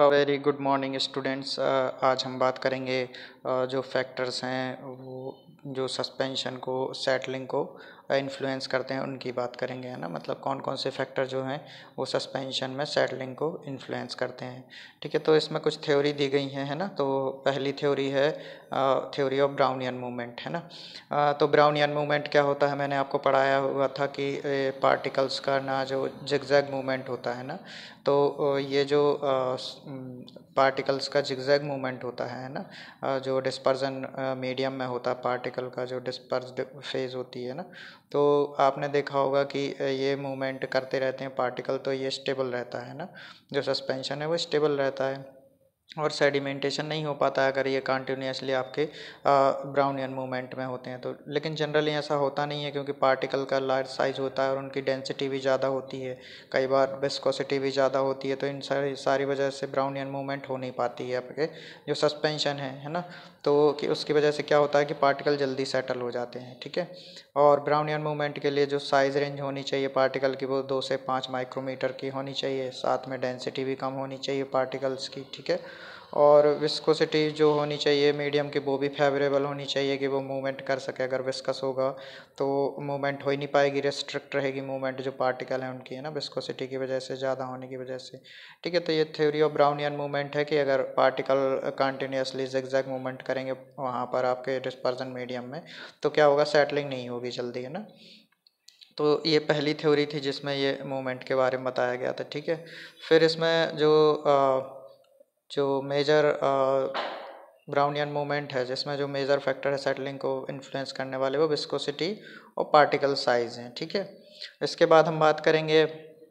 Very good morning students. आज हम बात करेंगे जो फैक्टर्स हैं वो जो सस्पेंशन को सेटलिंग को इन्फ्लुएंस करते हैं उनकी बात करेंगे, है ना। मतलब कौन कौन से फैक्टर जो हैं वो सस्पेंशन में सेटलिंग को इन्फ्लुएंस करते हैं। ठीक है, तो इसमें कुछ थ्योरी दी गई हैं, है ना। तो पहली थ्योरी है थ्योरी ऑफ ब्राउनियन मूवमेंट, है ना। तो ब्राउनियन मूवमेंट क्या होता है, मैंने आपको पढ़ाया हुआ था कि पार्टिकल्स का ना जो जिगजैग मूवमेंट होता है ना, तो ये जो पार्टिकल्स का जिगजैग मूवमेंट होता है ना, जो डिस्पर्जन मीडियम में होता है पार्टिकल का जो डिस्पर्स्ड फेज होती है ना, तो आपने देखा होगा कि ये मूवमेंट करते रहते हैं पार्टिकल, तो ये स्टेबल रहता है ना। जो सस्पेंशन है वो स्टेबल रहता है और सेडिमेंटेशन नहीं हो पाता है अगर ये कंटिन्यूसली आपके ब्राउनियन मूवमेंट में होते हैं तो। लेकिन जनरली ऐसा होता नहीं है क्योंकि पार्टिकल का लार्ज साइज होता है और उनकी डेंसिटी भी ज़्यादा होती है, कई बार विस्कोसिटी भी ज़्यादा होती है, तो इन सारी वजह से ब्राउनियन मूवमेंट हो नहीं पाती है आपके जो सस्पेंशन है ना। तो कि उसकी वजह से क्या होता है कि पार्टिकल जल्दी सेटल हो जाते हैं। ठीक है, और ब्राउनियन मूवमेंट के लिए जो साइज़ रेंज होनी चाहिए पार्टिकल की वो 2 से 5 माइक्रोमीटर की होनी चाहिए, साथ में डेंसिटी भी कम होनी चाहिए पार्टिकल्स की। ठीक है, और विस्कोसिटी जो होनी चाहिए मीडियम की वो भी फेवरेबल होनी चाहिए कि वो मूवमेंट कर सके। अगर विस्कस होगा तो मूवमेंट हो ही नहीं पाएगी, रेस्ट्रिक्ट रहेगी मूवमेंट जो पार्टिकल है उनकी, है ना, विस्कोसिटी की वजह से, ज़्यादा होने की वजह से। ठीक है, तो ये थ्योरी ऑफ ब्राउनियन मूवमेंट है कि अगर पार्टिकल कंटिन्यूसली जिगजैग मूवमेंट करेंगे वहाँ पर आपके डिस्पर्जन मीडियम में तो क्या होगा, सेटलिंग नहीं होगी जल्दी, है ना। तो ये पहली थ्योरी थी जिसमें ये मूवमेंट के बारे में बताया गया था। ठीक है, फिर इसमें जो मेजर ब्राउनियन मूवमेंट है जिसमें जो मेजर फैक्टर है सेटलिंग को इन्फ्लुएंस करने वाले वो विस्कोसिटी और पार्टिकल साइज हैं। ठीक है, इसके बाद हम बात करेंगे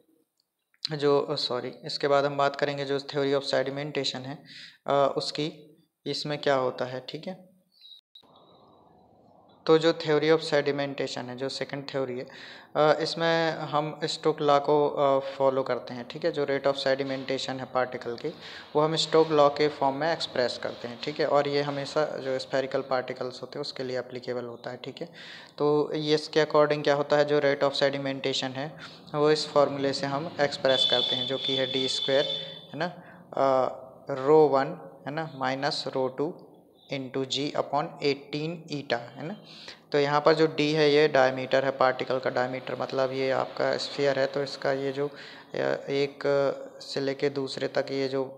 इसके बाद हम बात करेंगे जो थ्योरी ऑफ सेडिमेंटेशन है उसकी, इसमें क्या होता है। ठीक है, तो जो थ्योरी ऑफ सेडिमेंटेशन है जो सेकंड थ्योरी है इसमें हम स्टोक लॉ को फॉलो करते हैं। ठीक है, जो रेट ऑफ सेडिमेंटेशन है पार्टिकल की वो हम स्टोक लॉ के फॉर्म में एक्सप्रेस करते हैं। ठीक है, और ये हमेशा जो स्फेरिकल पार्टिकल्स होते हैं उसके लिए एप्लीकेबल होता है। ठीक है, तो ये इसके अकॉर्डिंग क्या होता है, जो रेट ऑफ सेडिमेंटेशन है वो इस फॉर्मूले से हम एक्सप्रेस करते हैं जो कि है d², है ना, ρ1, है ना, माइनस ρ2 इंटू g/18 ईटा, है ना। तो यहाँ पर जो d है ये डायमीटर है, पार्टिकल का डायमीटर, मतलब ये आपका स्फीयर है तो इसका ये जो एक से लेके दूसरे तक ये जो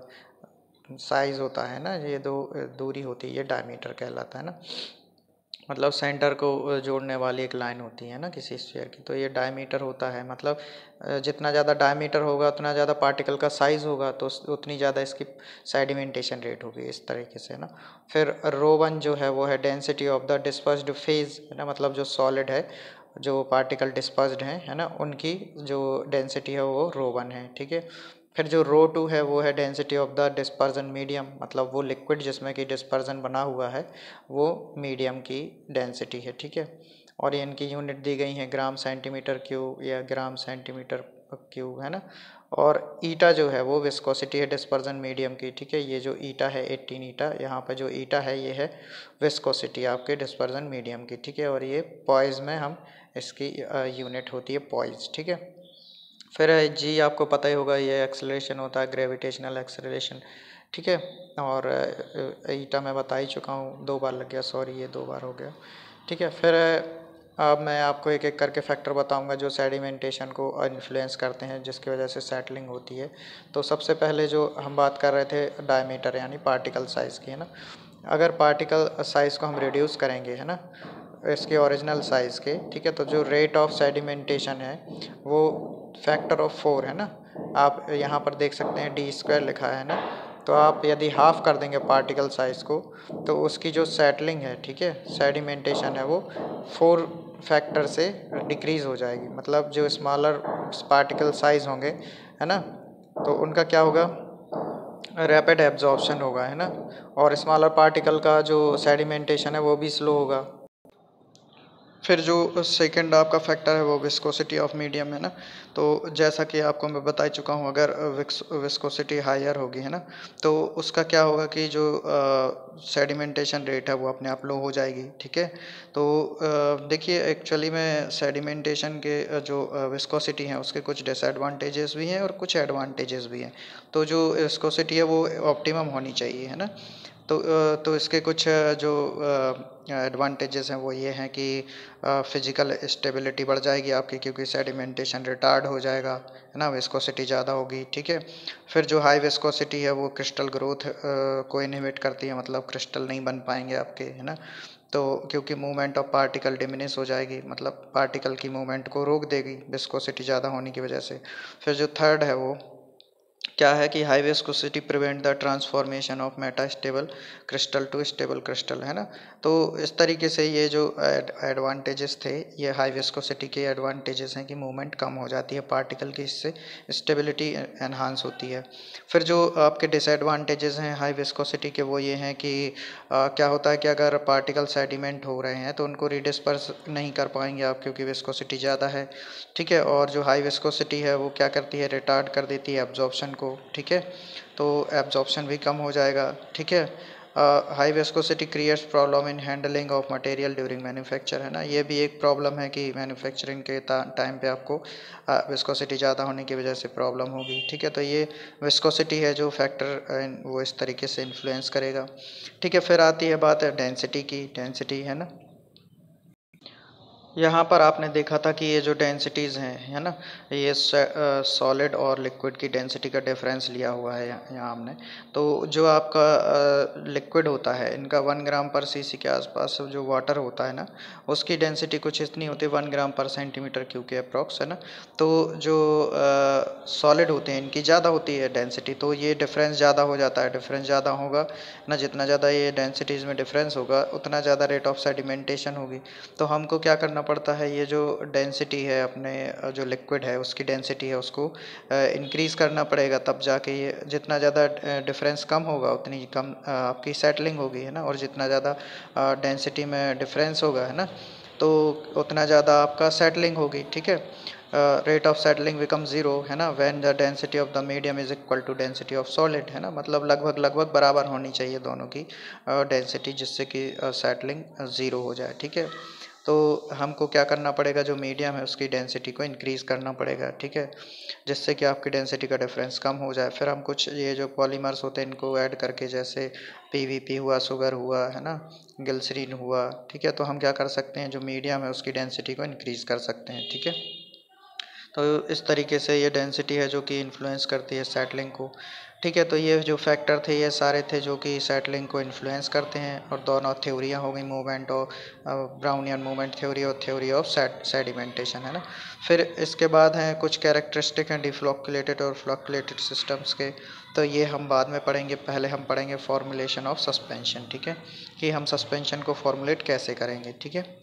साइज़ होता है ना, ये दो दूरी होती है, ये डायमीटर कहलाता है ना। मतलब सेंटर को जोड़ने वाली एक लाइन होती है ना किसी स्फीयर की, तो ये डायमीटर होता है। मतलब जितना ज़्यादा डायमीटर होगा उतना ज़्यादा पार्टिकल का साइज़ होगा तो उतनी ज़्यादा इसकी सेडिमेंटेशन रेट होगी, इस तरीके से ना। फिर ρ1 जो है वो है density of the dispersed phase, है ना, मतलब जो सॉलिड है, जो पार्टिकल डिस्पर्स्ड हैं, है ना, उनकी जो डेंसिटी है वो ρ1 है। ठीक है, फिर जो ρ2 है वो है density of the dispersion medium, मतलब वो लिक्विड जिसमें कि डिस्पर्जन बना हुआ है वो मीडियम की डेंसिटी है। ठीक है, और इनकी यूनिट दी गई है ग्राम सेंटीमीटर क्यूब या ग्राम सेंटीमीटर क्यूब, है ना। और ईटा जो है वो विस्कोसिटी है डिस्पर्जन मीडियम की। ठीक है, ये जो ईटा है 18 ईटा, यहाँ पर जो ईटा है ये है विस्कोसिटी आपके डिस्पर्जन मीडियम की। ठीक है, और ये पॉइज में हम इसकी यूनिट होती है पॉइज। ठीक है, फिर जी आपको पता ही होगा ये एक्सेलरेशन होता है, ग्रेविटेशनल एक्सेलरेशन। ठीक है, और ईटा मैं बता ही चुका हूँ, 2 बार लग गया, सॉरी ये 2 बार हो गया। ठीक है, फिर अब मैं आपको एक एक करके फैक्टर बताऊंगा जो सेडिमेंटेशन को इन्फ्लुएंस करते हैं जिसकी वजह से सेटलिंग होती है। तो सबसे पहले जो हम बात कर रहे थे डायमीटर यानी पार्टिकल साइज़ की, है ना। अगर पार्टिकल साइज़ को हम रिड्यूस करेंगे, है ना, इसके ओरिजिनल साइज़ के, ठीक है, तो जो रेट ऑफ सेडिमेंटेशन है वो फैक्टर ऑफ 4 है ना। आप यहाँ पर देख सकते हैं d² लिखा है ना, तो आप यदि हाफ कर देंगे पार्टिकल साइज़ को तो उसकी जो सेटलिंग है, ठीक है, सेडिमेंटेशन है वो 4 फैक्टर से डिक्रीज़ हो जाएगी। मतलब जो स्मॉलर पार्टिकल साइज़ होंगे, है ना, तो उनका क्या होगा, रैपिड एब्जॉर्प्शन होगा, है ना, और स्मॉलर पार्टिकल का जो सेडिमेंटेशन है वो भी स्लो होगा। फिर जो सेकंड आपका फैक्टर है वो विस्कोसिटी ऑफ मीडियम है ना। तो जैसा कि आपको मैं बता चुका हूँ, अगर विस्कोसिटी हायर होगी है ना, तो उसका क्या होगा कि जो सेडिमेंटेशन रेट है वो अपने आप लो हो जाएगी। ठीक है, तो देखिए एक्चुअली में सेडिमेंटेशन के जो विस्कोसिटी हैं उसके कुछ डिसएडवांटेजेस भी हैं और कुछ एडवांटेजेस भी हैं। तो जो विस्कोसिटी है वो ऑप्टिमम होनी चाहिए है ना। तो इसके कुछ जो एडवांटेजेस हैं वो ये हैं कि फिजिकल स्टेबिलिटी बढ़ जाएगी आपकी, क्योंकि सेडिमेंटेशन रिटार्ड हो जाएगा है ना, विस्कोसिटी ज़्यादा होगी। ठीक है, फिर जो हाई विस्कोसिटी है वो क्रिस्टल ग्रोथ को इनहिबिट करती है, मतलब क्रिस्टल नहीं बन पाएंगे आपके है ना। तो क्योंकि मूवमेंट ऑफ पार्टिकल डिमिनिश हो जाएगी, मतलब पार्टिकल की मूवमेंट को रोक देगी विस्कोसिटी ज़्यादा होने की वजह से। फिर जो थर्ड है वो क्या है कि high viscosity prevent the transformation of metastable crystal to stable crystal है ना। तो इस तरीके से ये जो एडवांटेजेस थे, ये हाई विस्कोसिटी के एडवांटेजेस हैं कि मूवमेंट कम हो जाती है पार्टिकल की, इससे स्टेबिलिटी एनहांस होती है। फिर जो आपके डिसएडवांटेजेस हैं हाई विस्कोसिटी के वो ये हैं कि क्या होता है कि अगर पार्टिकल सेडिमेंट हो रहे हैं तो उनको रिडिस्पर्स नहीं कर पाएंगे आप, क्योंकि विस्कोसिटी ज़्यादा है। ठीक है, और जो हाई विस्कोसिटी है वो क्या करती है, रिटार्ड कर देती है एब्जॉर्प्शन को। ठीक है, तो एब्जॉर्प्शन भी कम हो जाएगा। ठीक है, high viscosity creates problem in handling of material during manufacture है ना। ये भी एक प्रॉब्लम है कि मैन्युफैक्चरिंग के टाइम पे आपको विस्कोसिटी ज़्यादा होने की वजह से प्रॉब्लम होगी। ठीक है, तो ये विस्कोसिटी है जो फैक्टर वो इस तरीके से इन्फ्लुएंस करेगा। ठीक है, फिर आती है बात डेंसिटी की। डेंसिटी है ना, यहाँ पर आपने देखा था कि ये जो डेंसिटीज़ हैं है ना, ये सॉलिड और लिक्विड की डेंसिटी का डिफरेंस लिया हुआ है यहाँ हमने। तो जो आपका लिक्विड होता है, इनका 1 ग्राम पर सीसी के आसपास जो वाटर होता है ना, उसकी डेंसिटी कुछ इतनी होती है 1 ग्राम पर सेंटीमीटर क्यूब के अप्रॉक्स है ना। तो जो सॉलिड होते हैं इनकी ज़्यादा होती है डेंसिटी, तो ये डिफरेंस ज़्यादा हो जाता है। डिफरेंस ज़्यादा होगा ना, जितना ज़्यादा ये डेंसिटीज़ में डिफरेंस होगा उतना ज़्यादा रेट ऑफ सेडिमेंटेशन होगी। तो हमको क्या करना पड़ता है, ये जो डेंसिटी है अपने जो लिक्विड है उसकी डेंसिटी है उसको इंक्रीज़ करना पड़ेगा, तब जाके ये जितना ज़्यादा डिफरेंस कम होगा उतनी कम आपकी सेटलिंग होगी है ना। और जितना ज़्यादा डेंसिटी में डिफरेंस होगा है ना, तो उतना ज़्यादा आपका सेटलिंग होगी। ठीक है, rate of settling become zero है ना, when the density of the medium is equal to density of solid है ना। मतलब लगभग लगभग बराबर होनी चाहिए दोनों की डेंसिटी, जिससे कि सेटलिंग ज़ीरो हो जाए। ठीक है, तो हमको क्या करना पड़ेगा, जो मीडियम है उसकी डेंसिटी को इंक्रीज़ करना पड़ेगा। ठीक है, जिससे कि आपकी डेंसिटी का डिफरेंस कम हो जाए। फिर हम कुछ ये जो पॉलीमर्स होते हैं इनको ऐड करके, जैसे पीवीपी हुआ, शुगर हुआ है ना, ग्लिसरीन हुआ। ठीक है, तो हम क्या कर सकते हैं, जो मीडियम है उसकी डेंसिटी को इंक्रीज़ कर सकते हैं। ठीक है, तो इस तरीके से ये डेंसिटी है जो कि इन्फ्लुएंस करती है सेटलिंग को। ठीक है, तो ये जो फैक्टर थे ये सारे थे जो कि सेटलिंग को इन्फ्लुएंस करते हैं। और दोनों थ्योरियाँ हो गई, मूवमेंट और ब्राउनियन मूवमेंट थ्योरी और थ्योरी ऑफ सेडिमेंटेशन है ना। फिर इसके बाद हैं कुछ कैरेक्टरिस्टिक हैं डिफ्लोक्युलेटेड और फ्लोक्युलेटेड सिस्टम्स के, तो ये हम बाद में पढ़ेंगे। पहले हम पढ़ेंगे फॉर्मुलेशन ऑफ सस्पेंशन। ठीक है, कि हम सस्पेंशन को फॉर्मुलेट कैसे करेंगे। ठीक है,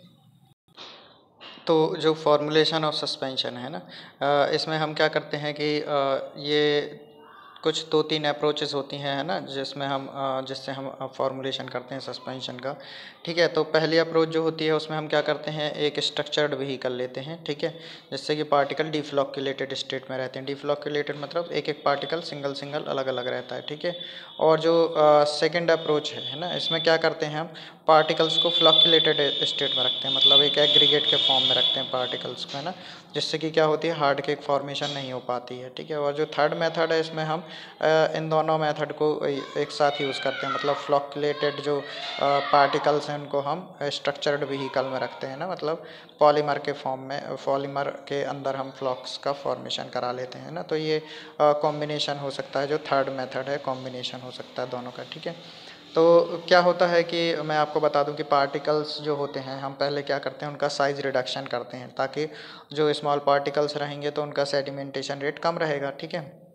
तो जो फॉर्मुलेशन ऑफ सस्पेंशन है ना, इसमें हम क्या करते हैं कि ये कुछ 2-3 अप्रोचेस होती हैं है ना, जिसमें हम जिससे हम फॉर्मुलेशन करते हैं सस्पेंशन का। ठीक है, तो पहली अप्रोच जो होती है उसमें हम क्या करते हैं, एक स्ट्रक्चर्ड व्हीकल लेते हैं। ठीक है, जिससे कि पार्टिकल डिफ्लोक्युलेटेड स्टेट में रहते हैं। डिफ्लोक्युलेटेड मतलब एक एक पार्टिकल सिंगल सिंगल अलग अलग रहता है। ठीक है, और जो सेकंड अप्रोच है ना, इसमें क्या करते हैं हम पार्टिकल्स को फ्लक्चुलेटेड स्टेट में रखते हैं, मतलब एक एग्रीगेट के फॉर्म में रखते हैं पार्टिकल्स को है ना, जिससे कि क्या होती है, हार्ड केक फॉर्मेशन नहीं हो पाती है। ठीक है, और जो थर्ड मेथड है इसमें हम इन दोनों मेथड को एक साथ यूज़ करते हैं, मतलब फ्लक्चुलेटेड जो पार्टिकल्स हैं उनको हम स्ट्रक्चर्ड व्हीकल में रखते हैं ना, मतलब पॉलीमर के फॉर्म में, पॉलीमर के अंदर हम फ्लॉक्स का फॉर्मेशन करा लेते हैं ना। तो ये कॉम्बिनेशन हो सकता है, जो थर्ड मेथड है कॉम्बिनेशन हो सकता है दोनों का। ठीक है, तो क्या होता है कि मैं आपको बता दूं कि पार्टिकल्स जो होते हैं हम पहले क्या करते हैं, उनका साइज़ रिडक्शन करते हैं, ताकि जो स्मॉल पार्टिकल्स रहेंगे तो उनका सेडिमेंटेशन रेट कम रहेगा। ठीक है,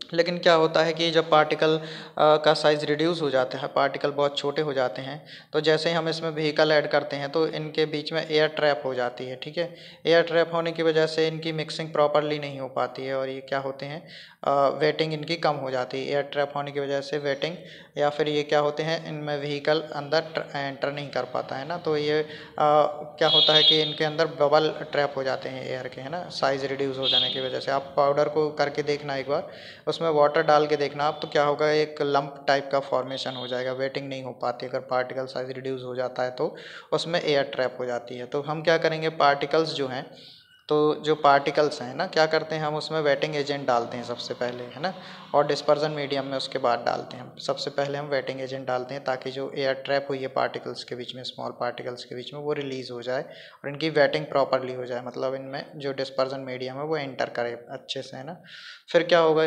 लेकिन क्या होता है कि जब पार्टिकल का साइज़ रिड्यूस हो जाता है, पार्टिकल बहुत छोटे हो जाते हैं, तो जैसे ही हम इसमें व्हीकल ऐड करते हैं तो इनके बीच में एयर ट्रैप हो जाती है, ठीक है। एयर ट्रैप होने की वजह से इनकी मिक्सिंग प्रॉपरली नहीं हो पाती है और ये क्या होते हैं, वेटिंग इनकी कम हो जाती है। एयर ट्रैप होने की वजह से वेटिंग या फिर ये क्या होते हैं, इनमें व्हीकल अंदर एंटर नहीं कर पाता है ना, तो ये क्या होता है कि इनके अंदर बबल ट्रैप हो जाते हैं एयर के, है ना, साइज़ रिड्यूस हो जाने की वजह से। आप पाउडर को करके देखना एक बार, उसमें वाटर डाल के देखना आप, तो क्या होगा, एक लंप टाइप का फॉर्मेशन हो जाएगा, वेटिंग नहीं हो पाती। अगर पार्टिकल साइज रिड्यूस हो जाता है तो उसमें एयर ट्रैप हो जाती है। तो हम क्या करेंगे, पार्टिकल्स जो हैं, तो जो पार्टिकल्स हैं ना, क्या करते हैं, हम उसमें वेटिंग एजेंट डालते हैं सबसे पहले, है ना, और डिस्पर्जन मीडियम में उसके बाद डालते हैं। सबसे पहले हम वेटिंग एजेंट डालते हैं ताकि जो एयर ट्रैप हुई है पार्टिकल्स के बीच में, स्मॉल पार्टिकल्स के बीच में, वो रिलीज़ हो जाए और इनकी वेटिंग प्रॉपरली हो जाए, मतलब इनमें जो डिस्पर्जन मीडियम है वो एंटर करे अच्छे से, है ना। फिर क्या होगा,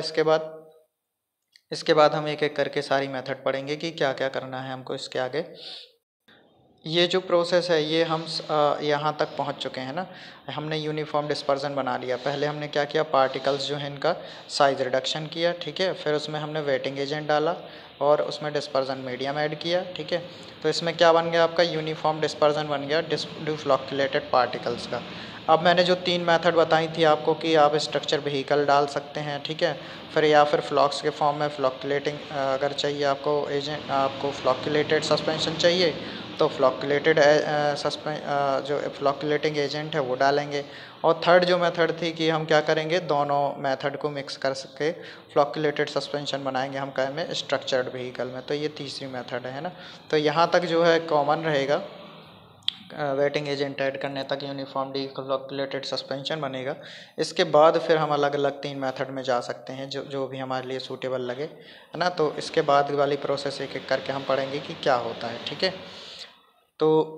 इसके बाद हम एक एक करके सारी मेथड पढ़ेंगे कि क्या क्या करना है हमको इसके आगे। ये जो प्रोसेस है ये हम यहाँ तक पहुँच चुके हैं ना, हमने यूनिफॉर्म डिस्पर्जन बना लिया। पहले हमने क्या किया, पार्टिकल्स जो है इनका साइज़ रिडक्शन किया, ठीक है। फिर उसमें हमने वेटिंग एजेंट डाला और उसमें डिस्पर्जन मीडियम ऐड किया, ठीक है। तो इसमें क्या बन गया, आपका यूनिफॉर्म डिस्पर्जन बन गया डिफ्लॉक्यूलेटेड पार्टिकल्स का। अब मैंने जो 3 मेथड बताई थी आपको कि आप स्ट्रक्चर व्हीकल डाल सकते हैं, ठीक है, फिर या फिर फ्लॉक्स के फॉर्म में फ्लॉक्यूलेटिंग अगर चाहिए आपको एजेंट, आपको फ्लॉक्यूलेटेड सस्पेंशन चाहिए तो फ्लॉक्यूलेटेड जो फ्लॉक्यूलेटिंग एजेंट है वो डालेंगे। और थर्ड जो मेथड थी कि हम क्या करेंगे, दोनों मेथड को मिक्स कर सके फ्लॉक्यूलेटेड सस्पेंशन बनाएंगे हम क्या में, स्ट्रक्चर्ड व्हीकल में। तो ये तीसरी मेथड है ना। तो यहाँ तक जो है कॉमन रहेगा, वेटिंग एजेंट ऐड करने तक यूनिफॉर्म डिफ्लॉक्यूलेटेड सस्पेंशन बनेगा। इसके बाद फिर हम अलग अलग 3 मेथड में जा सकते हैं जो जो भी हमारे लिए सूटेबल लगे, है ना। तो इसके बाद वाली प्रोसेस एक एक करके हम पढ़ेंगे कि क्या होता है, ठीक है। तो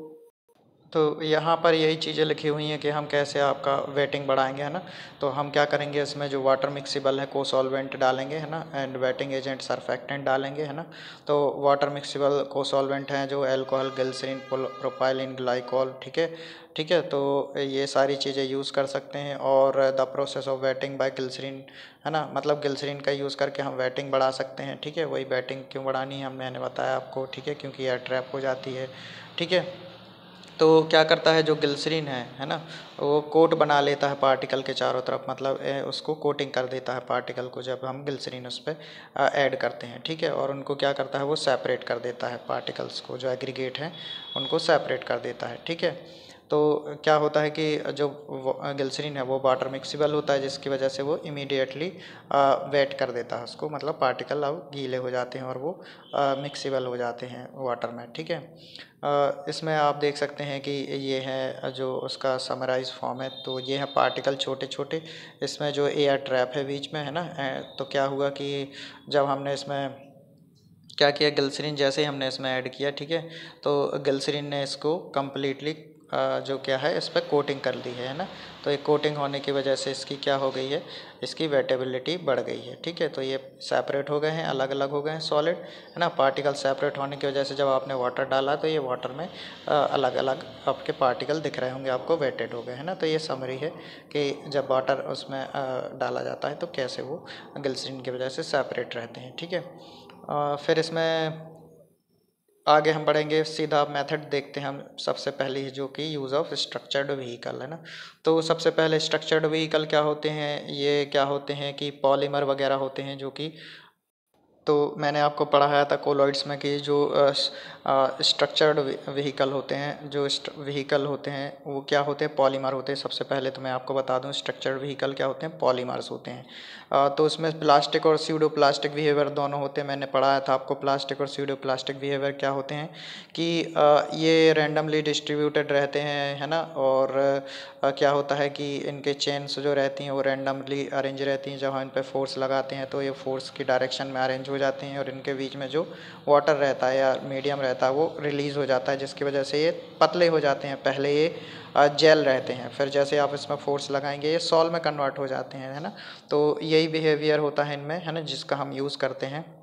यहाँ पर यही चीज़ें लिखी हुई हैं कि हम कैसे आपका वेटिंग बढ़ाएंगे, है ना। तो हम क्या करेंगे, इसमें जो वाटर मिक्सिबल है को सॉल्वेंट डालेंगे, है ना, एंड वेटिंग एजेंट सरफेक्टेंट डालेंगे, है ना। तो वाटर मिक्सिबल को सॉल्वेंट हैं जो अल्कोहल, ग्लिसरीन, प्रोपाइलिन, ग्लाइकोल, ठीक है, ठीक है। तो ये सारी चीज़ें यूज़ कर सकते हैं। और the process of wetting by glycerin, है ना, मतलब ग्लिसरीन का यूज़ करके हम वेटिंग बढ़ा सकते हैं, ठीक है। वही वेटिंग क्यों बढ़ानी है मैंने बताया आपको, ठीक है, क्योंकि एयर ट्रैप हो जाती है, ठीक है। तो क्या करता है जो ग्लिसरीन है ना, वो कोट बना लेता है पार्टिकल के चारों तरफ, मतलब उसको कोटिंग कर देता है पार्टिकल को जब हम ग्लिसरीन उस पर ऐड करते हैं, ठीक है। और उनको क्या करता है, वो सेपरेट कर देता है पार्टिकल्स को, जो एग्रीगेट हैं उनको सेपरेट कर देता है, ठीक है। तो क्या होता है कि जो ग्लिसरीन है वो वाटर मिक्सिबल होता है, जिसकी वजह से वो इमीडिएटली वेट कर देता है उसको, मतलब पार्टिकल अब गीले हो जाते हैं और वो मिक्सिबल हो जाते हैं वाटर में, ठीक है। इसमें आप देख सकते हैं कि ये है जो उसका समराइज फॉर्म है। तो ये है पार्टिकल छोटे छोटे, इसमें जो एयर ट्रैप है बीच में, है ना। तो क्या हुआ कि जब हमने इसमें क्या किया, ग्लिसरीन जैसे ही हमने इसमें ऐड किया, ठीक है, तो ग्लिसरीन ने इसको कम्प्लीटली जो क्या है इस पर कोटिंग कर ली है ना। तो ये कोटिंग होने की वजह से इसकी क्या हो गई है, इसकी वेटेबिलिटी बढ़ गई है, ठीक है। तो ये सेपरेट हो गए हैं, अलग अलग हो गए हैं सॉलिड, है ना। पार्टिकल सेपरेट होने की वजह से जब आपने वाटर डाला तो ये वाटर में अलग अलग आपके पार्टिकल दिख रहे होंगे आपको, वेटेड हो गए, है ना। तो ये समरी है कि जब वाटर उसमें डाला जाता है तो कैसे वो ग्लिसरीन की वजह से सेपरेट रहते हैं, ठीक है। फिर इसमें आगे हम बढ़ेंगे, सीधा मेथड देखते हैं हम। सबसे पहले ही जो कि यूज़ ऑफ स्ट्रक्चर्ड व्हीकल है ना। तो सबसे पहले स्ट्रक्चर्ड व्हीकल क्या होते हैं, ये क्या होते हैं कि पॉलीमर वगैरह होते हैं जो कि, तो मैंने आपको पढ़ाया था कोलॉइड्स में कि जो स्ट्रक्चर्ड व्हीकल होते हैं, जो व्हीकल होते हैं वो क्या होते हैं, पॉलीमर होते हैं। सबसे पहले तो मैं आपको बता दूं स्ट्रक्चर्ड व्हीकल क्या होते हैं, पॉलीमर्स होते हैं। तो उसमें प्लास्टिक और स्यूडो प्लास्टिक बिहेवियर दोनों होते हैं। मैंने पढ़ाया था आपको प्लास्टिक और स्यूडो प्लास्टिक बिहेवियर क्या होते हैं कि ये रैंडमली डिस्ट्रीब्यूटेड रहते हैं, है ना। और क्या होता है कि इनके चेन्स जो रहती हैं वो रैंडमली अरेंज रहती हैं। जब हम इन पर फोर्स लगाते हैं तो ये फोर्स की डायरेक्शन में अरेंज हो जाते हैं और इनके बीच में जो वाटर रहता है या मीडियम रहता है वो रिलीज़ हो जाता है, जिसकी वजह से ये पतले हो जाते हैं। पहले ये जेल रहते हैं, फिर जैसे आप इसमें फोर्स लगाएंगे ये सॉल में कन्वर्ट हो जाते हैं, है ना। तो यही बिहेवियर होता है इनमें, है ना, जिसका हम यूज़ करते हैं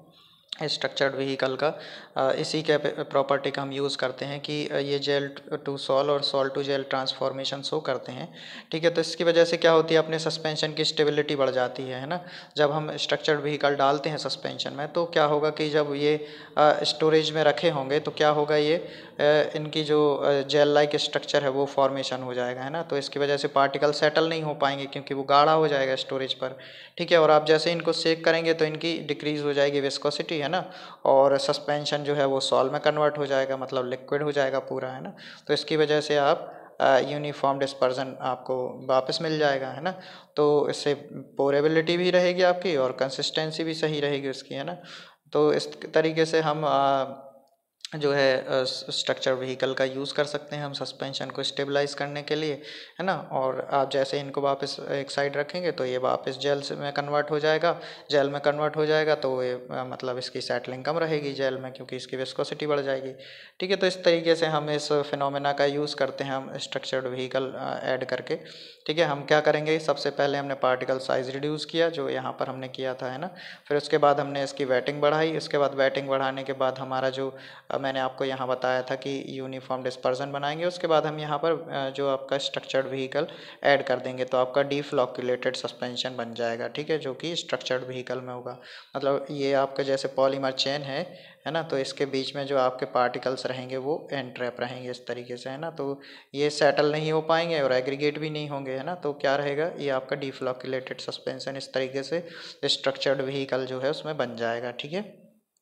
स्ट्रक्चर्ड व्हीकल का इसी के प्रॉपर्टी का हम यूज़ करते हैं कि ये जेल टू सॉल और sol to gel transformation show करते हैं। ठीक है, तो इसकी वजह से क्या होती है, अपने सस्पेंशन की स्टेबिलिटी बढ़ जाती है ना। जब हम स्ट्रक्चर्ड व्हीकल डालते हैं सस्पेंशन में तो क्या होगा कि जब ये स्टोरेज में रखे होंगे तो क्या होगा, ये इनकी जो जेल लाइक स्ट्रक्चर है वो फॉर्मेशन हो जाएगा, है ना। तो इसकी वजह से पार्टिकल सेटल नहीं हो पाएंगे क्योंकि वो गाढ़ा हो जाएगा स्टोरेज पर। ठीक है, और आप जैसे इनको सेक करेंगे तो इनकी डिक्रीज़ हो जाएगी विस्कोसिटी, है ना, और सस्पेंशन जो है वो सॉल्व में कन्वर्ट हो जाएगा, मतलब लिक्विड हो जाएगा पूरा, है ना। तो इसकी वजह से आप यूनिफॉर्म डिस्पर्जन आपको वापस मिल जाएगा, है ना। तो इससे पोरेबिलिटी भी रहेगी आपकी और कंसिस्टेंसी भी सही रहेगी उसकी, है ना। तो इस तरीके से हम जो है स्ट्रक्चर व्हीकल का यूज़ कर सकते हैं हम सस्पेंशन को स्टेबलाइज करने के लिए, है ना। और आप जैसे इनको वापस एक साइड रखेंगे तो ये वापस जेल से में कन्वर्ट हो जाएगा, जेल में कन्वर्ट हो जाएगा तो ये मतलब इसकी सेटलिंग कम रहेगी जेल में क्योंकि इसकी विस्कोसिटी बढ़ जाएगी। ठीक है, तो इस तरीके से हम इस फिनोमेना का यूज़ करते हैं हम स्ट्रक्चर्ड व्हीकल ऐड करके। ठीक है, हम क्या करेंगे, सबसे पहले हमने पार्टिकल साइज़ रिड्यूस किया जो यहाँ पर हमने किया था, है ना। फिर उसके बाद हमने इसकी वेटिंग बढ़ाई, उसके बाद वेटिंग बढ़ाने के बाद हमारा जो मैंने आपको यहाँ बताया था कि यूनिफॉर्म डिस्पर्जन बनाएंगे, उसके बाद हम यहाँ पर जो आपका स्ट्रक्चर्ड व्हीकल ऐड कर देंगे तो आपका डीफ्लॉक्यूलेटेड सस्पेंशन बन जाएगा। ठीक है, जो कि स्ट्रक्चर्ड व्हीकल में होगा। मतलब ये आपका जैसे पॉलीमर चेन है ना, तो इसके बीच में जो आपके पार्टिकल्स रहेंगे वो एनट्रैप रहेंगे इस तरीके से, है ना। तो ये सेटल नहीं हो पाएंगे और एग्रीगेट भी नहीं होंगे, है ना। तो क्या रहेगा, ये आपका डीफ्लॉक्यूलेटेड सस्पेंशन इस तरीके से स्ट्रक्चर्ड व्हीकल जो है उसमें बन जाएगा। ठीक है,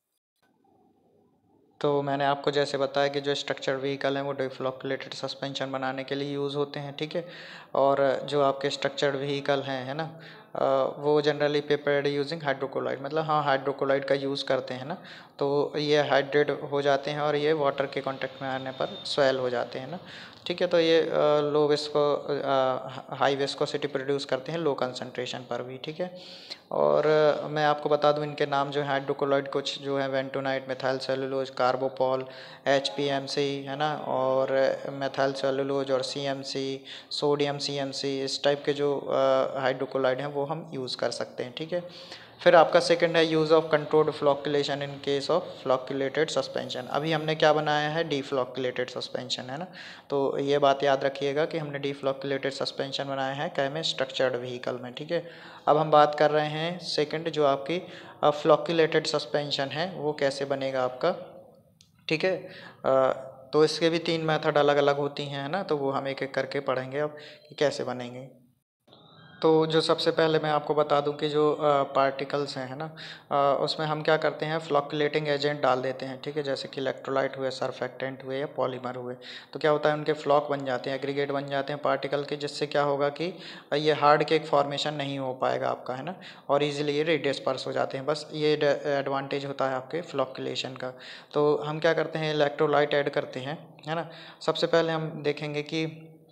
तो मैंने आपको जैसे बताया कि जो स्ट्रक्चर व्हीकल हैं वो डिफ्लॉक्यूलेटेड सस्पेंशन बनाने के लिए यूज़ होते हैं। ठीक है, और जो आपके स्ट्रक्चर्ड व्हीकल हैं, है ना, वो जनरली प्रिपेयर्ड यूजिंग हाइड्रोक्लोराइड, मतलब हाँ हाइड्रोक्लोराइड का यूज़ करते हैं ना। तो ये हाइड्रेट हो जाते हैं और ये वाटर के कांटेक्ट में आने पर स्वेल हो जाते हैं ना। ठीक है, तो ये low visco high viscosity produce करते हैं लो कंसंट्रेशन पर भी। ठीक है, और मैं आपको बता दूं इनके नाम जो है हाइड्रोक्लोराइड कुछ जो है bentonite, methyl cellulose, Carbopol, HPMC, है ना, और मेथाइल सेलुलोज और CMC, सोडियम CMC, इस टाइप के जो हाइड्रोक्लोराइड हैं वो हम यूज़ कर सकते हैं। ठीक है, फिर आपका सेकंड है use of controlled flocculation in case of flocculated suspension. अभी हमने क्या बनाया है, डीफ्लॉक्यूलेटेड सस्पेंशन, है ना। तो ये बात याद रखिएगा कि हमने डीफ्लॉक्यूलेटेड सस्पेंशन बनाया है क्या में, स्ट्रक्चर्ड व्हीकल में। ठीक है, अब हम बात कर रहे हैं सेकंड जो आपकी फ्लॉक्यूलेटेड सस्पेंशन है वो कैसे बनेगा आपका। ठीक है, तो इसके भी 3 मेथड अलग अलग होती हैं, है ना। तो वो हम एक एक करके पढ़ेंगे अब कि कैसे बनेंगे। तो जो सबसे पहले मैं आपको बता दूं कि जो पार्टिकल्स हैं, है ना, उसमें हम क्या करते हैं, फ्लॉक्यूलेटिंग एजेंट डाल देते हैं। ठीक है, जैसे कि इलेक्ट्रोलाइट हुए, सरफेक्टेंट हुए या पॉलीमर हुए, तो क्या होता है उनके फ्लॉक बन जाते हैं, एग्रीगेट बन जाते हैं पार्टिकल के, जिससे क्या होगा कि ये हार्ड केक फॉर्मेशन नहीं हो पाएगा आपका, है ना, और ईजिली ये डिस्पर्स हो जाते हैं। बस ये एडवांटेज होता है आपके फ्लॉक्यूलेशन का। तो हम क्या करते हैं, इलेक्ट्रोलाइट ऐड करते हैं, है ना। सबसे पहले हम देखेंगे कि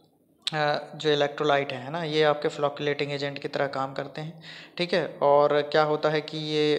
जो इलेक्ट्रोलाइट है ना, ये आपके फ्लॉक्यूलेटिंग एजेंट की तरह काम करते हैं। ठीक है, और क्या होता है कि ये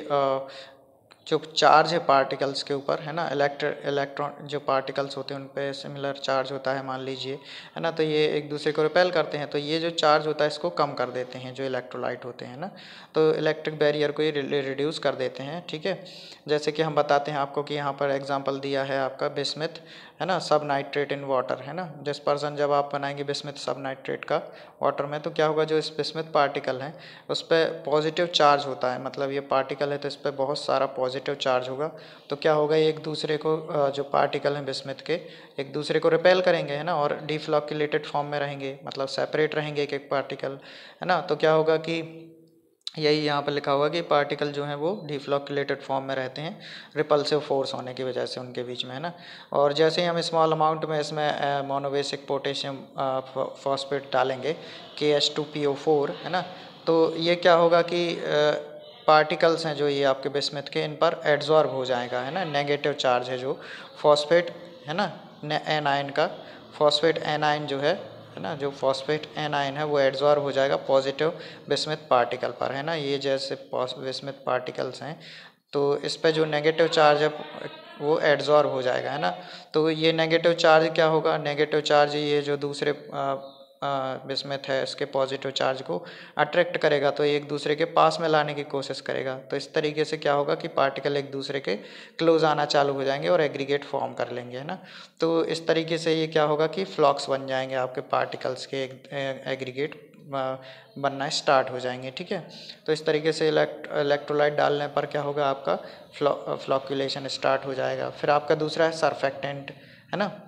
जो चार्ज है पार्टिकल्स के ऊपर, है ना, इलेक्ट्रॉन जो पार्टिकल्स होते हैं उन पे सिमिलर चार्ज होता है मान लीजिए, है ना। तो ये एक दूसरे को रिपेल करते हैं, तो ये जो चार्ज होता है इसको कम कर देते हैं जो इलेक्ट्रोलाइट होते हैं ना। तो इलेक्ट्रिक बैरियर को ये रिड्यूस कर देते हैं। ठीक है, जैसे कि हम बताते हैं आपको कि यहाँ पर एग्जांपल दिया है आपका बिस्मिथ, है ना, सब नाइट्रेट इन वाटर, है ना। डिस्पर्सन जब आप बनाएंगे बिस्मिथ सब नाइट्रेट का वाटर में, तो क्या होगा, जो इस बिस्मिथ पार्टिकल है उस पर पॉजिटिव चार्ज होता है, मतलब ये पार्टिकल है तो इस पर बहुत सारा पॉजिटिव चार्ज होगा। तो क्या होगा, ये एक दूसरे को जो पार्टिकल हैं बिस्मिथ के एक दूसरे को रिपेल करेंगे, है ना, और डिफ्लॉक्यूलेटेड फॉर्म में रहेंगे, मतलब सेपरेट रहेंगे एक एक पार्टिकल, है ना। तो क्या होगा कि यही यहाँ पर लिखा हुआ कि पार्टिकल जो हैं वो डिफ्लॉक्यूलेटेड फॉर्म में रहते हैं रिपल्सिव फोर्स होने की वजह से उनके बीच में, है ना। और जैसे ही हम स्मॉल अमाउंट में इसमें मोनोबेसिक पोटेशियम फॉस्फेट डालेंगे KH2PO4, है ना, तो ये क्या होगा कि पार्टिकल्स हैं जो ये आपके बिस्मिथ के, इन पर एड्जॉर्ब हो जाएगा, है ना। नेगेटिव चार्ज है जो फॉस्फेट, है ना, एनायन का, फॉस्फेट एनायन जो है ना, जो फॉस्फेट एनायन है वो एड्जॉर्ब हो जाएगा पॉजिटिव बिस्मिथ पार्टिकल पर, है ना। ये जैसे बिस्मिथ पार्टिकल्स हैं तो इस पे जो नेगेटिव चार्ज है वो एड्जॉर्ब हो जाएगा, है ना। तो ये नेगेटिव चार्ज क्या होगा, नेगेटिव चार्ज ये जो दूसरे बिस्मथ है इसके पॉजिटिव चार्ज को अट्रैक्ट करेगा, तो एक दूसरे के पास में लाने की कोशिश करेगा। तो इस तरीके से क्या होगा कि पार्टिकल एक दूसरे के क्लोज आना चालू हो जाएंगे और एग्रीगेट फॉर्म कर लेंगे, है ना। तो इस तरीके से ये क्या होगा कि फ्लॉक्स बन जाएंगे, आपके पार्टिकल्स के एग्रीगेट बनना स्टार्ट हो जाएंगे, ठीक है। तो इस तरीके से इलेक्ट्रोलाइट डालने पर क्या होगा, आपका फ्लॉक्यूलेशन स्टार्ट हो जाएगा। फिर आपका दूसरा है सरफेक्टेंट, है ना।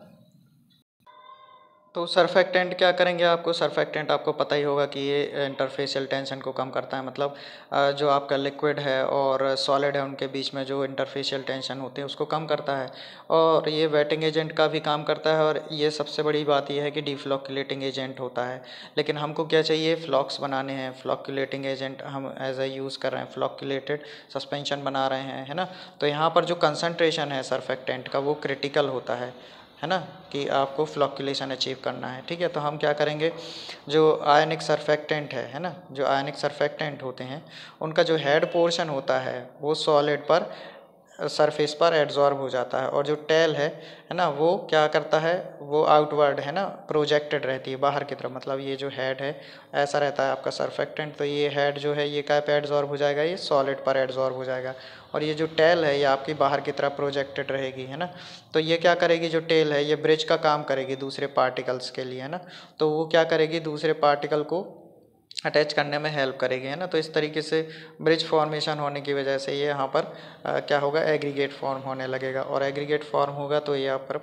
तो सरफेक्टेंट क्या करेंगे, आपको सरफेक्टेंट आपको पता ही होगा कि ये इंटरफेशियल टेंशन को कम करता है। मतलब जो आपका लिक्विड है और सॉलिड है उनके बीच में जो इंटरफेशियल टेंशन होते हैं उसको कम करता है, और ये वेटिंग एजेंट का भी काम करता है। और ये सबसे बड़ी बात ये है कि डीफ्लॉक्यूलेटिंग एजेंट होता है। लेकिन हमको क्या चाहिए, फ्लॉक्स बनाने हैं। फ्लॉक्यूलेटिंग एजेंट हम एज ए यूज़ कर रहे हैं, फ्लॉक्यूलेटेड सस्पेंशन बना रहे हैं, है ना। तो यहाँ पर जो कंसनट्रेशन है सरफेक्टेंट का वो क्रिटिकल होता है ना, कि आपको फ्लॉक्यूलेशन अचीव करना है, ठीक है। तो हम क्या करेंगे, जो आयनिक सरफेक्टेंट है ना, जो आयनिक सरफेक्टेंट होते हैं उनका जो हेड पोर्शन होता है वो सॉलिड पर सरफेस पर एड्जॉर्ब हो जाता है, और जो टेल है ना, वो क्या करता है, वो आउटवर्ड है ना, प्रोजेक्टेड रहती है बाहर की तरफ। मतलब ये जो हेड है ऐसा रहता है आपका सरफेक्टेंट, तो ये हेड जो है ये क्या पे एड्जॉर्ब हो जाएगा, ये सॉलिड पर एड्जॉर्ब हो जाएगा। और ये जो टेल है ये आपकी बाहर की तरफ प्रोजेक्टेड रहेगी, है ना। तो ये क्या करेगी, जो टेल है ये ब्रिज का काम करेगी दूसरे पार्टिकल्स के लिए, है ना। तो वो क्या करेगी, दूसरे पार्टिकल को अटैच करने में हेल्प करेगी, है ना। तो इस तरीके से ब्रिज फॉर्मेशन होने की वजह से ये यहाँ पर क्या होगा, एग्रीगेट फॉर्म होने लगेगा, और एग्रीगेट फॉर्म होगा तो ये यहाँ पर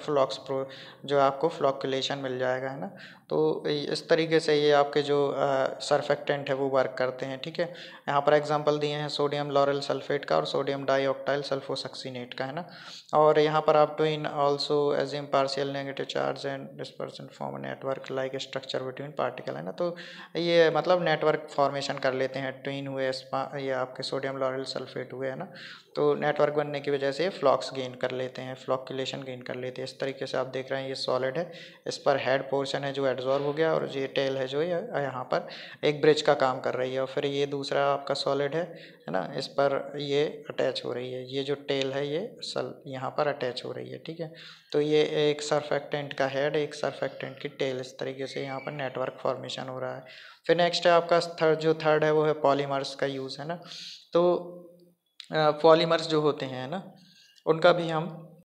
जो आपको फ्लॉक्यूलेशन मिल जाएगा, है ना। तो इस तरीके से ये आपके जो सरफेक्टेंट है वो वर्क करते हैं, ठीक है। यहाँ पर एग्जांपल दिए हैं सोडियम लॉरेल सल्फेट का और सोडियम डाइऑक्टाइल सल्फोसक्सीनेट का, है ना। और यहाँ पर आप twin also assume partial negative charge and dispersion form network like structure between particle, है ना। तो ये मतलब नेटवर्क फॉर्मेशन कर लेते हैं, ट्विन हुए, ये आपके सोडियम लॉरेल सल्फेट हुए, है ना। तो नेटवर्क बनने की वजह से फ्लॉक्स गेन कर लेते हैं, फ्लॉक्यूलेशन गेन कर लेते हैं। इस तरीके से आप देख रहे हैं ये सॉलिड है, इस पर हेड पोर्शन है जो एड्जॉर्ब हो गया, और ये टेल है जो यहाँ पर एक ब्रिज का काम कर रही है। और फिर ये दूसरा आपका सॉलिड है ना, इस पर ये अटैच हो रही है, ये जो टेल है ये यहाँ पर अटैच हो रही है, ठीक है। तो ये एक सरफेक्टेंट का हेड, एक सरफेक्टेंट की टेल, इस तरीके से यहाँ पर नेटवर्क फॉर्मेशन हो रहा है। फिर नेक्स्ट है आपका थर्ड है वो है पॉलीमर्स का यूज़, है ना। तो पॉलीमर्स जो होते हैं ना उनका भी हम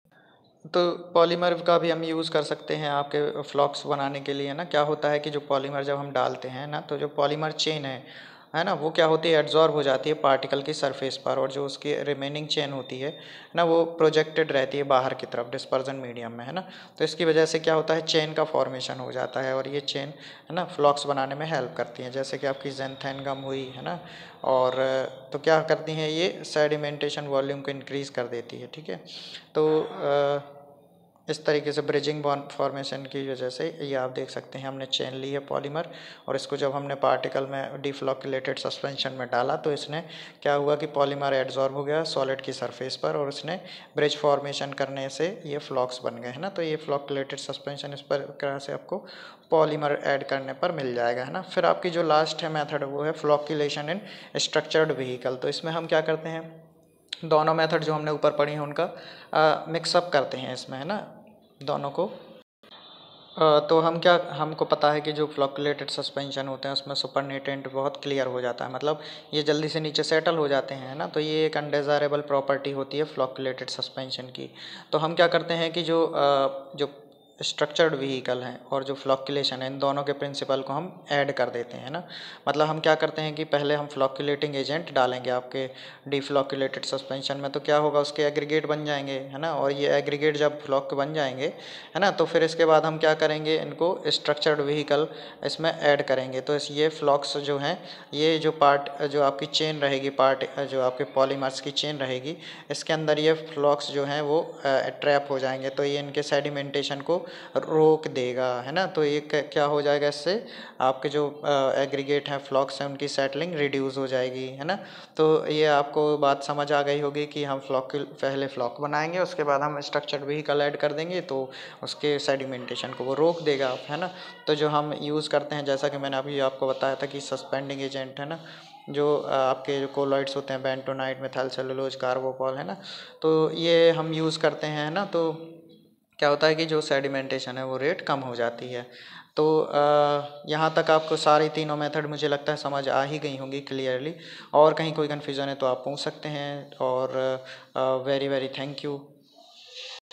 तो पॉलीमर का भी हम यूज़ कर सकते हैं आपके फ्लॉक्स बनाने के लिए ना। क्या होता है कि जो पॉलीमर जब हम डालते हैं ना, तो जो पॉलीमर चेन है ना, वो क्या होती है, एड्जॉर्ब हो जाती है पार्टिकल की सरफेस पर, और जो उसकी रिमेनिंग चेन होती है ना वो प्रोजेक्टेड रहती है बाहर की तरफ डिस्पर्जन मीडियम में, है ना। तो इसकी वजह से क्या होता है, चेन का फॉर्मेशन हो जाता है, और ये चेन है ना फ्लॉक्स बनाने में हेल्प करती हैं, जैसे कि आपकी ज़ैंथेन गम हुई, है ना। और तो क्या करती हैं, ये सेडिमेंटेशन वॉल्यूम को इंक्रीज़ कर देती है, ठीक है। तो इस तरीके से ब्रिजिंग बॉन्ड फॉर्मेशन की वजह से ये आप देख सकते हैं, हमने चेन ली है पॉलीमर, और इसको जब हमने पार्टिकल में डिफ्लॉक्यूलेटेड सस्पेंशन में डाला तो इसने क्या हुआ कि पॉलीमर एड्जॉर्ब हो गया सॉलिड की सरफेस पर, और इसने ब्रिज फॉर्मेशन करने से ये फ्लॉक्स बन गए, है ना। तो ये फ्लॉक्यूलेटेड सस्पेंशन इस प्रकार से आपको पॉलीमर ऐड करने पर मिल जाएगा, है ना। फिर आपकी जो लास्ट है मेथड वो है फ्लॉक्यूलेशन इन स्ट्रक्चर्ड व्हीकल। तो इसमें हम क्या करते हैं, दोनों मेथड जो हमने ऊपर पढ़ी हैं उनका मिक्सअप करते हैं इसमें, है ना, दोनों को। तो हमको पता है कि जो फ्लॉक्यूलेटेड सस्पेंशन होते हैं उसमें सुपरनेटेंट बहुत क्लियर हो जाता है, मतलब ये जल्दी से नीचे सेटल हो जाते हैं, है ना। तो ये एक अनडिज़ायरेबल प्रॉपर्टी होती है फ्लॉक्यूलेटेड सस्पेंशन की। तो हम क्या करते हैं कि जो स्ट्रक्चर्ड व्हीकल हैं और जो फ्लॉक्यूलेशन है इन दोनों के प्रिंसिपल को हम ऐड कर देते हैं ना। मतलब हम क्या करते हैं कि पहले हम फ्लॉक्यूलेटिंग एजेंट डालेंगे आपके डिफ्लॉक्यूलेटेड सस्पेंशन में, तो क्या होगा, उसके एग्रीगेट बन जाएंगे, है ना। और ये एग्रीगेट जब फ्लॉक बन जाएंगे, है ना, तो फिर इसके बाद हम क्या करेंगे, इनको स्ट्रक्चर्ड व्हीकल इसमें ऐड करेंगे। तो ये फ्लॉक्स जो हैं, ये जो पार्ट जो आपकी चेन रहेगी, पार्ट जो आपके पॉलीमर्स की चेन रहेगी, इसके अंदर ये फ्लॉक्स जो हैं वो ट्रैप हो जाएंगे, तो ये इनके सेडिमेंटेशन को रोक देगा, है ना। तो ये क्या हो जाएगा, इससे आपके जो एग्रीगेट हैं फ्लॉक्स हैं उनकी सेटलिंग रिड्यूस हो जाएगी, है ना। तो ये आपको बात समझ आ गई होगी कि हम पहले फ्लॉक बनाएंगे, उसके बाद हम स्ट्रक्चर्ड व्हीकल ऐड कर देंगे तो उसके सेडिमेंटेशन को वो रोक देगा, है ना। तो जो हम यूज़ करते हैं, जैसा कि मैंने अभी आपको बताया था कि सस्पेंडिंग एजेंट, है ना, जो आपके जो कोलॉइड्स होते हैं, बेंटोनाइट, मेथाइल सेलुलोज, कार्बोपॉल, है ना, तो ये हम यूज़ करते हैं, है ना। तो क्या होता है कि जो सेडिमेंटेशन है वो रेट कम हो जाती है। तो यहाँ तक आपको सारी तीनों मेथड मुझे लगता है समझ आ ही गई होंगी क्लियरली। और कहीं कोई कन्फ्यूज़न है तो आप पूछ सकते हैं। और वेरी वेरी थैंक यू।